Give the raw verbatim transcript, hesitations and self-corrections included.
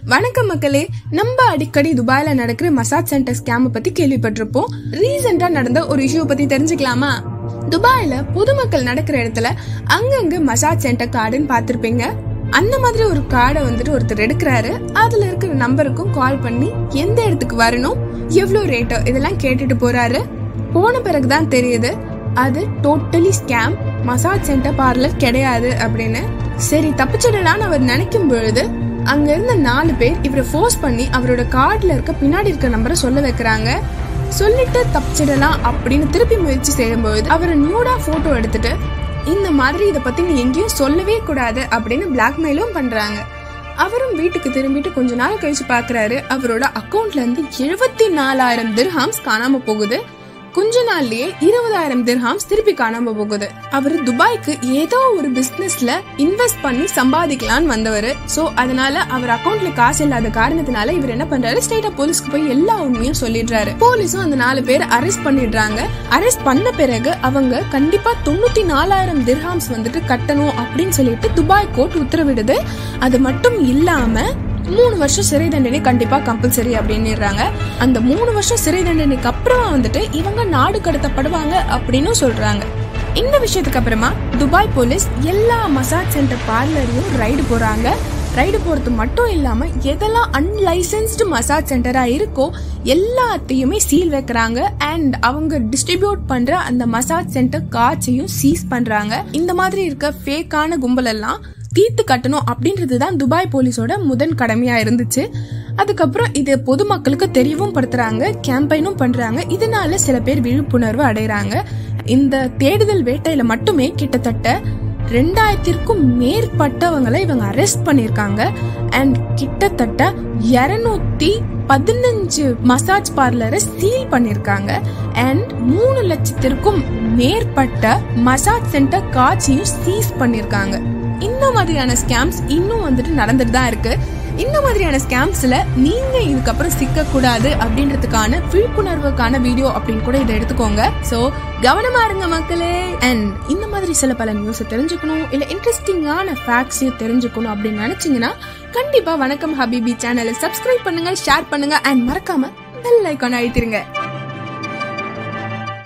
வணக்கம் மக்களே, நம்ம அடிக்கடி துபாயில நடக்கிற மசாஜ் சென்டர் ஸ்கேம் பத்தி கேள்விப்பட்டிருப்போம். ரீசெண்டா நடந்த ஒரு இஷ்யூ பத்தி தெரிஞ்சுக்கலாமா? துபாயில பொதுமக்கள் நடக்கிற இடத்துல அங்கங்க மசாஜ் சென்டர் கார்டுன்னு பாத்திருப்பீங்க. அந்த மாதிரி ஒரு கார்டை வந்துட்டு ஒருத்தர் எடுக்கிறாரு. அதுல இருக்கிற நம்பருக்கும் கால் பண்ணி எந்த இடத்துக்கு வரணும், எவ்வளவு ரேட்டோ இதெல்லாம் கேட்டுட்டு போறாரு. போன பிறகுதான் தெரியுது அது totally scam, massage centre parlour கிடையாது அப்படின்னு. சரி தப்பிச்சிடலான்னு அவர் நினைக்கும் பொழுது அங்க இருந்த நாலு பேர் இவரை ஃபோர்ஸ் பண்ணி அவரோட கார்டுல இருக்க பின்னாடி இருக்க நம்பரை சொல்ல வைக்கிறாங்க. சொல்லிட்டு தப்பிச்சிடலாம் அப்படின்னு திருப்பி முயற்சி செய்யும்போது அவரை நியூடா போட்டோ எடுத்துட்டு இந்த மாதிரி இதை பத்தி நீ எங்கேயும் சொல்லவே கூடாது அப்படின்னு பிளாக்மெயிலும் பண்றாங்க. அவரும் வீட்டுக்கு திரும்பிட்டு கொஞ்ச நாள் கழிச்சு பாக்குறாரு, அவரோட அக்கௌண்ட்ல இருந்து எழுபத்தி நாலாயிரம் திர்ஹாம்ஸ் காணாம போகுது. கொஞ்ச நாள்லயே இருபதாயிரம் திர்ஹாம்ஸ் திருப்பி காணாம போகுது. அவரு துபாய்க்கு ஏதோ ஒரு பிசினஸ்ல இன்வெஸ்ட் பண்ணி சம்பாதிக்கலான்னு வந்தவரு. சோ அதனால அவர் அக்கௌண்ட்ல காசு இல்லாத காரணத்தினால இவர் என்ன பண்றாரு, ஸ்ட்ரெயிட்டா போலீஸ்க்கு போய் எல்லா உண்மையும் சொல்லிடுறாரு. போலீஸும் அந்த நாலு பேர் அரெஸ்ட் பண்ணிடுறாங்க. அரெஸ்ட் பண்ண பிறகு அவங்க கண்டிப்பா தொண்ணூத்தி நாலாயிரம் திர்ஹாம்ஸ் வந்துட்டு கட்டணும் அப்படின்னு சொல்லிட்டு துபாய் கோர்ட் உத்தரவிடுது. அது மட்டும் இல்லாம மூணு வருஷம் சிறை தண்டனை கண்டிப்பா கம்பல்சரி அப்படின்னுறாங்க. அந்த மூணு வருஷம் சிறை தண்டனைக்கு அப்புறமா வந்துட்டு இவங்க நாடு கடத்தப்படுவாங்க அப்படின்னு சொல்றாங்க. இந்த விஷயத்துக்கு அப்புறமா துபாய் போலீஸ் எல்லா மசாஜ் சென்டர் பார்லரையும் ரைடு போறாங்க. ரைடு போறது மட்டும் இல்லாம எதெல்லாம் அன்லைசன்ஸ்டு மசாஜ் சென்டரா இருக்கோ எல்லாத்தையுமே சீல் வைக்கிறாங்க. அண்ட் அவங்க டிஸ்ட்ரிபியூட் பண்ற அந்த மசாஜ் சென்டர் கார்ட்ஸையும் சீஸ் பண்றாங்க. இந்த மாதிரி இருக்க ஃபேக்கான கும்பல் எல்லாம் தீர்த்து கட்டணும் அப்படின்றதுதான் துபாய் போலீஸோட முதன் கடமையா இருந்துச்சு. அதுக்கப்புறம் இது பொதுமக்களுக்கு தெரியவும் படுத்துறாங்க, கேம்பெயினும் பண்றாங்க. இதனால சில பேர் விழிப்புணர்வு அடைறாங்க. இந்த தேடுதல் வேட்டையில மட்டுமே கிட்டத்தட்ட ரெண்டாயிரத்திற்கும் மேற்பட்டவங்களை இவங்க அரெஸ்ட் பண்ணிருக்காங்க. அண்ட் கிட்டத்தட்ட இருநூத்தி பதினஞ்சு மசாஜ் பார்லரை சீல் பண்ணிருக்காங்க. அண்ட் மூணு லட்சத்திற்கும் மேற்பட்ட மசாஜ் சென்டர் காட்சியும் சீஸ் பண்ணிருக்காங்க. இந்த மாதிரியான ஸ்கேம்ஸ் இன்னும் வந்துட்டு நடந்துட்டு தான் இருக்கு. இந்த மாதிரியான ஸ்கேம்ஸ்ல நீங்க இதுக்கப்புறம் சிக்க கூடாது அப்படின்றதுக்கான விழிப்புணர்வுக்கான வீடியோ அப்படின்னு கூட இதை எடுத்துக்கோங்க. சோ கவனமா இருங்க மக்களே. அண்ட் இந்த மாதிரி சில பல நியூஸ் தெரிஞ்சுக்கணும், இல்ல இன்ட்ரெஸ்டிங்கான ஃபேக்ட்ஸ் தெரிஞ்சுக்கணும் அப்படின்னு நினைச்சீங்கன்னா கண்டிப்பா வணக்கம் ஹபிபி சேனலை சப்ஸ்கிரைப் பண்ணுங்க, ஷேர் பண்ணுங்க அண்ட் மறக்காம பெல் ஐகான் அழுத்திருங்க.